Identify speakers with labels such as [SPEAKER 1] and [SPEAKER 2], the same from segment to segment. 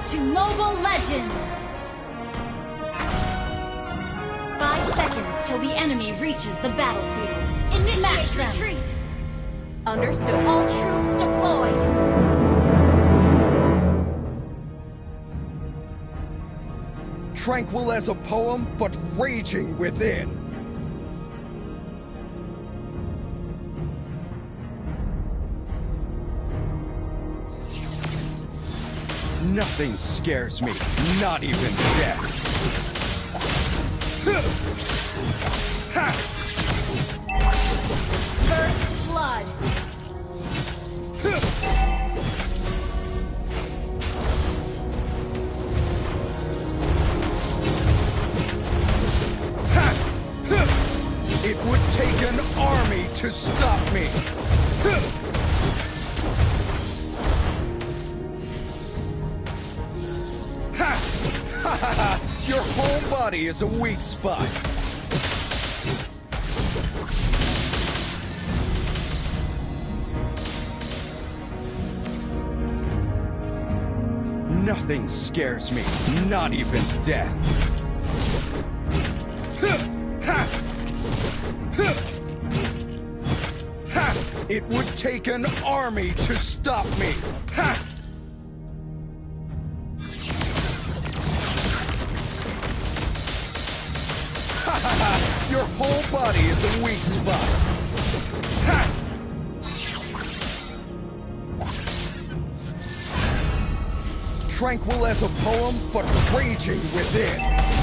[SPEAKER 1] to Mobile Legends! 5 seconds till the enemy reaches the battlefield. Smash them! Retreat! Understood. All troops deployed!
[SPEAKER 2] Tranquil as a poem, but raging within. Nothing scares me, not even death.
[SPEAKER 1] First blood.
[SPEAKER 2] It would take an army to stop me. Your whole body is a weak spot. Nothing scares me, not even death. It would take an army to stop me. Your whole body is a weak spot. Tranquil as a poem, but raging within.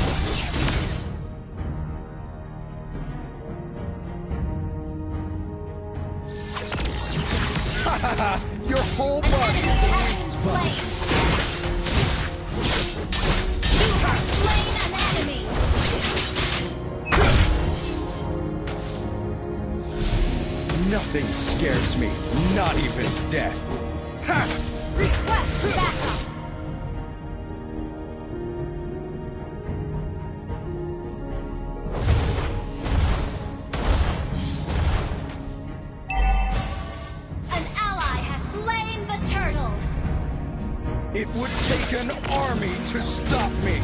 [SPEAKER 2] Your whole body is a weak spot.
[SPEAKER 1] You have slain an enemy!
[SPEAKER 2] Nothing scares me, not even death.
[SPEAKER 1] Request backup! An ally has slain the turtle!
[SPEAKER 2] It would take an army to stop me.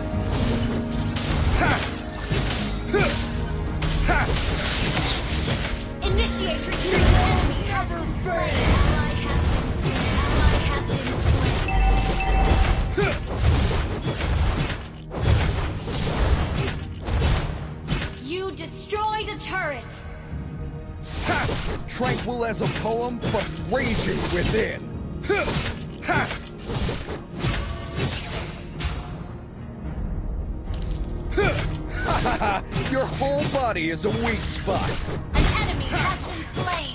[SPEAKER 1] Initiate retreat! Enemy
[SPEAKER 2] Never
[SPEAKER 1] slain!
[SPEAKER 2] fail!
[SPEAKER 1] Ally has been slain! You destroyed a turret!
[SPEAKER 2] Tranquil as a poem, but raging within. Your whole body is a weak spot.
[SPEAKER 1] An enemy has been slain!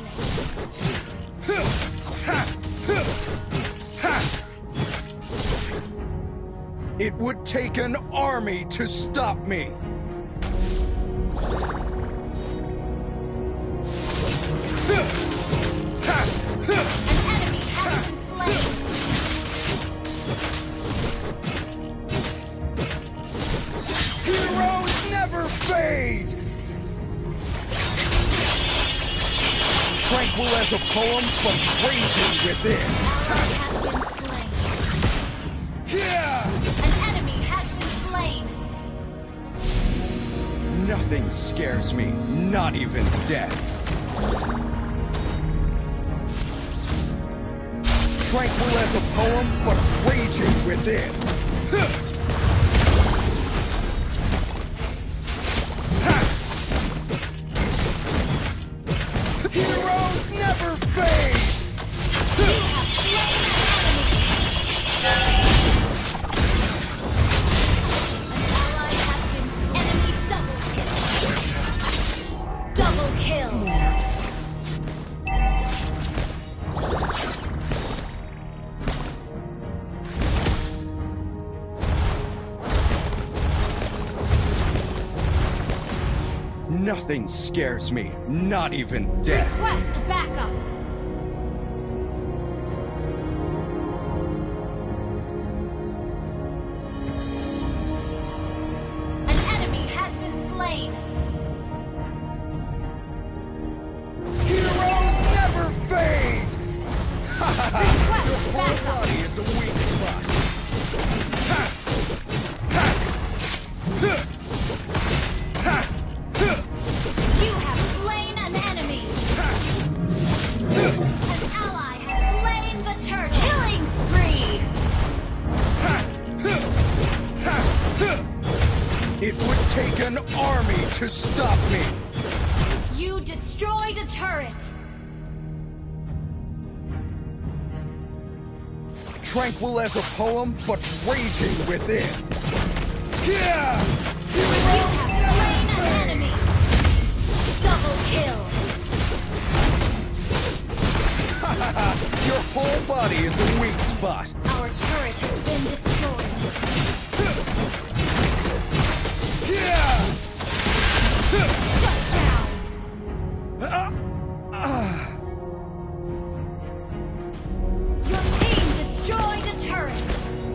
[SPEAKER 2] It would take an army to stop me.
[SPEAKER 1] An enemy has been slain!
[SPEAKER 2] Heroes never fade! Tranquil as a poem, but raging within.
[SPEAKER 1] Ally has been slain!
[SPEAKER 2] Yeah!
[SPEAKER 1] An enemy has been slain!
[SPEAKER 2] Nothing scares me, not even death. Tranquil as a poem, but raging within. Heroes never fade!
[SPEAKER 1] You have slain an ally has been enemy double kill! Double kill!
[SPEAKER 2] Nothing scares me, not even death.
[SPEAKER 1] Request backup! An enemy has been slain!
[SPEAKER 2] Heroes never fade! Your
[SPEAKER 1] Request
[SPEAKER 2] whole
[SPEAKER 1] backup!
[SPEAKER 2] body is a weak spot. It would take an army to stop me!
[SPEAKER 1] You destroyed a turret!
[SPEAKER 2] Tranquil as a poem, but raging within. Yeah!
[SPEAKER 1] You have slain an enemy! Double kill!
[SPEAKER 2] Your whole body is a weak spot.
[SPEAKER 1] Our turret has been destroyed.
[SPEAKER 2] Yeah!
[SPEAKER 1] Shut down! Your team destroyed a turret!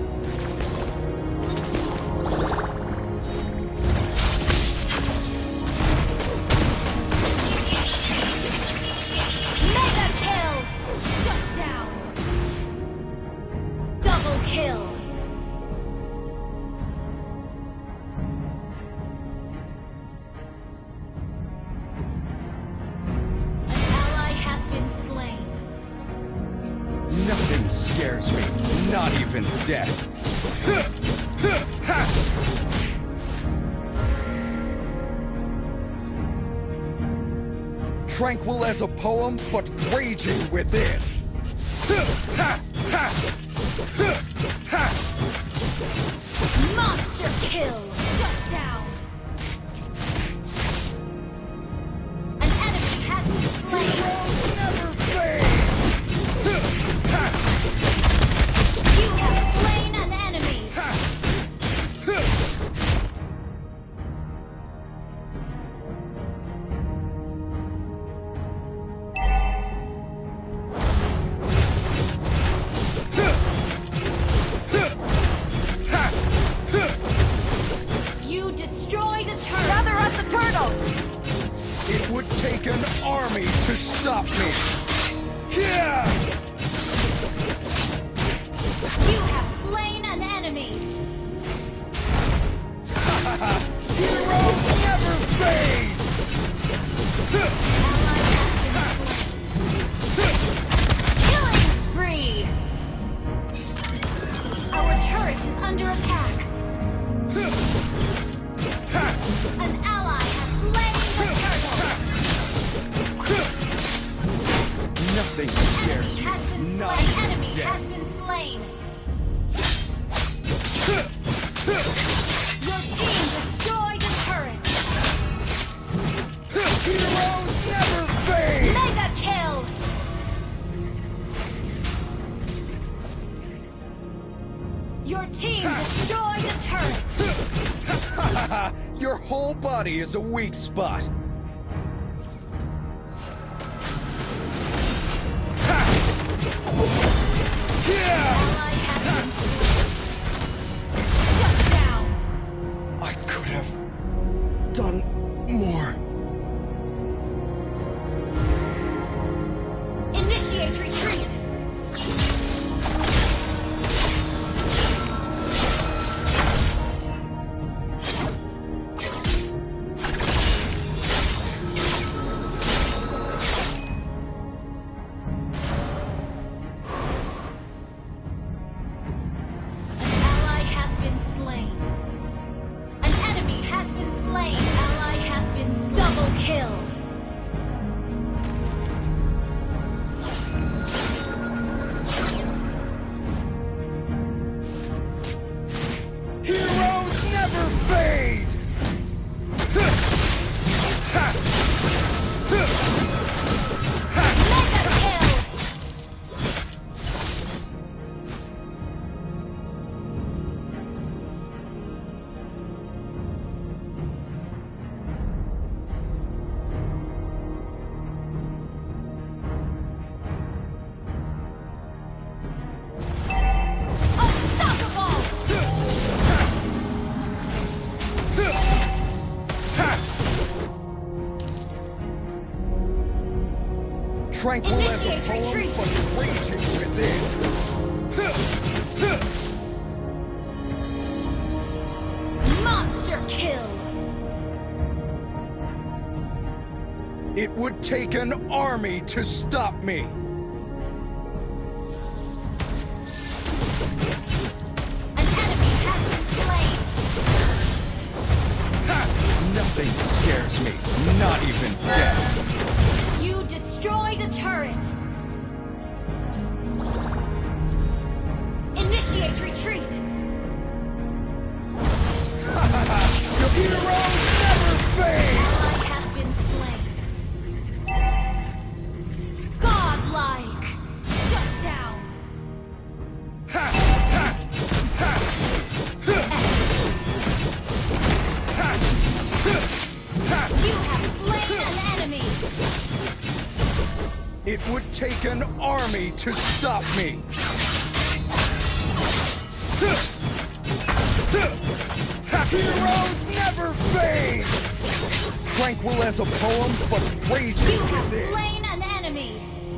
[SPEAKER 1] Mega kill! Shut down! Double kill! An ally has been slain.
[SPEAKER 2] Nothing scares me, not even death. Tranquil as a poem, but raging within.
[SPEAKER 1] Monster kill! Shut down! An enemy has been slain!
[SPEAKER 2] Heroes never fade!
[SPEAKER 1] You have slain an enemy! You destroyed a turret! Gather up the turtles!
[SPEAKER 2] It would take an army to stop me. Yeah!
[SPEAKER 1] You have slain an enemy!
[SPEAKER 2] Heroes never fade!
[SPEAKER 1] Ally has been slain. Killing spree! Our turret is under attack. An ally has slain the turtle.
[SPEAKER 2] Nothing
[SPEAKER 1] Enemy
[SPEAKER 2] scares
[SPEAKER 1] has been
[SPEAKER 2] me, not
[SPEAKER 1] slain.
[SPEAKER 2] even
[SPEAKER 1] Enemy
[SPEAKER 2] death.
[SPEAKER 1] has been slain. Your team destroyed a turret.
[SPEAKER 2] Heroes never fade!
[SPEAKER 1] Mega kill! Your team destroyed a turret.
[SPEAKER 2] Your whole body is a weak spot. Yeah!
[SPEAKER 1] Ally has been slain. Shut down.
[SPEAKER 2] I could have done more.
[SPEAKER 1] Initiate retreat. An enemy has been slain. Ally has been double kill.
[SPEAKER 2] Heroes never fade!
[SPEAKER 1] Mega kill.
[SPEAKER 2] Tranquil as a
[SPEAKER 1] Initiate
[SPEAKER 2] poem,
[SPEAKER 1] retreat.
[SPEAKER 2] but raging within.
[SPEAKER 1] Monster kill.
[SPEAKER 2] It would take an army to stop me.
[SPEAKER 1] An enemy has been slain.
[SPEAKER 2] would take an army to stop me. Heroes never fade! Tranquil as a poem, but raging
[SPEAKER 1] You have
[SPEAKER 2] within.
[SPEAKER 1] slain an enemy!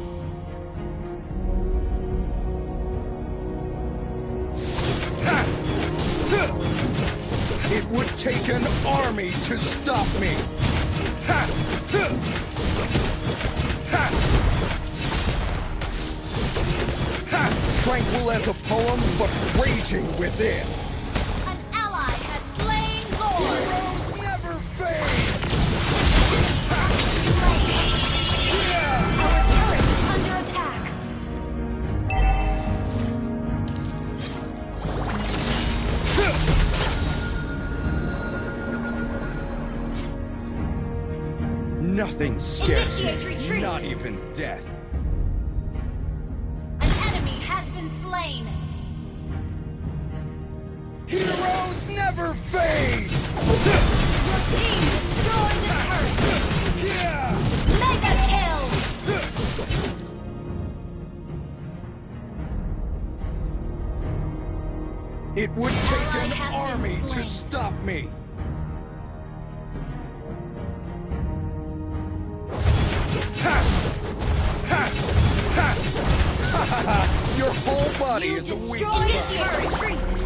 [SPEAKER 2] It would take an army to stop me. Tranquil as a poem, but raging within.
[SPEAKER 1] An ally has slain Lord!
[SPEAKER 2] Heroes never fade!
[SPEAKER 1] Our turret is under attack!
[SPEAKER 2] Nothing scares
[SPEAKER 1] Initiate
[SPEAKER 2] me,
[SPEAKER 1] retreat.
[SPEAKER 2] not even death.
[SPEAKER 1] An enemy has been slain!
[SPEAKER 2] Heroes never fade!
[SPEAKER 1] Your team destroyed the turret! Mega kill!
[SPEAKER 2] It would take
[SPEAKER 1] Ally
[SPEAKER 2] an
[SPEAKER 1] has been
[SPEAKER 2] army to
[SPEAKER 1] slain.
[SPEAKER 2] stop me. Your whole body
[SPEAKER 1] You
[SPEAKER 2] is a weak
[SPEAKER 1] destroyed
[SPEAKER 2] spot.
[SPEAKER 1] a turret! Retreat!